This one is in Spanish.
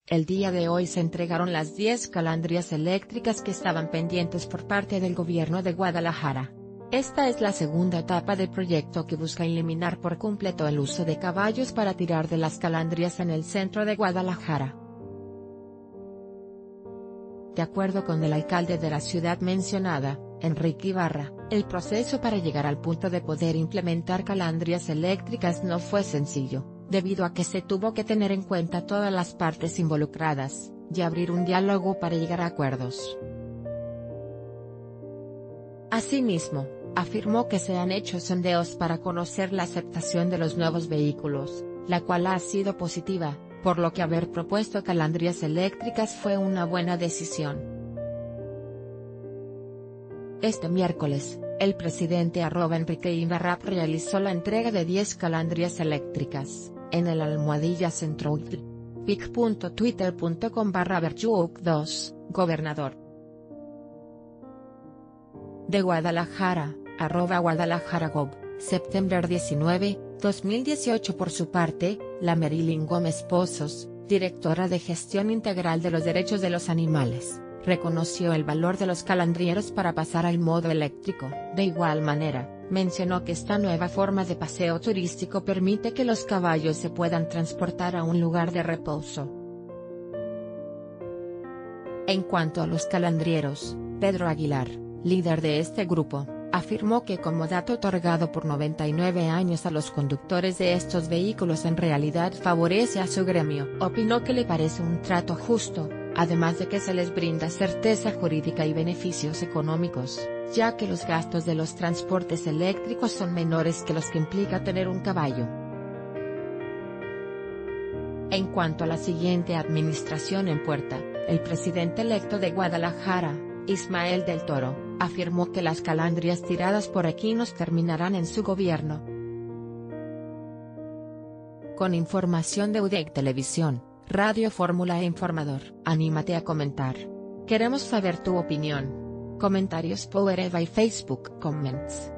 El día de hoy se entregaron las 10 calandrias eléctricas que estaban pendientes por parte del gobierno de Guadalajara. Esta es la segunda etapa del proyecto que busca eliminar por completo el uso de caballos para tirar de las calandrias en el centro de Guadalajara. De acuerdo con el alcalde de la ciudad mencionada, Enrique Ibarra, el proceso para llegar al punto de poder implementar calandrias eléctricas no fue sencillo, debido a que se tuvo que tener en cuenta todas las partes involucradas, y abrir un diálogo para llegar a acuerdos. Asimismo, afirmó que se han hecho sondeos para conocer la aceptación de los nuevos vehículos, la cual ha sido positiva, por lo que haber propuesto calandrias eléctricas fue una buena decisión. Este miércoles, el presidente @Enrique Ibarra realizó la entrega de 10 calandrias eléctricas, en el Centro pic.twitter.com/Verjuc2, gobernador de Guadalajara, @GuadalajaraGov, septiembre 19, 2018. Por su parte, la Marilyn Gómez Pozos, directora de Gestión Integral de los Derechos de los Animales, reconoció el valor de los calandrieros para pasar al modo eléctrico. De igual manera, mencionó que esta nueva forma de paseo turístico permite que los caballos se puedan transportar a un lugar de reposo. En cuanto a los calandrieros, Pedro Aguilar, líder de este grupo, afirmó que como dato otorgado por 99 años a los conductores de estos vehículos en realidad favorece a su gremio. Opinó que le parece un trato justo, además de que se les brinda certeza jurídica y beneficios económicos, ya que los gastos de los transportes eléctricos son menores que los que implica tener un caballo. En cuanto a la siguiente administración en puerta, el presidente electo de Guadalajara, Ismael del Toro, afirmó que las calandrias tiradas por equinos terminarán en su gobierno. Con información de UDEC Televisión, Radio Fórmula e Informador. Anímate a comentar. Queremos saber tu opinión. Comentarios Powered by Facebook Comments.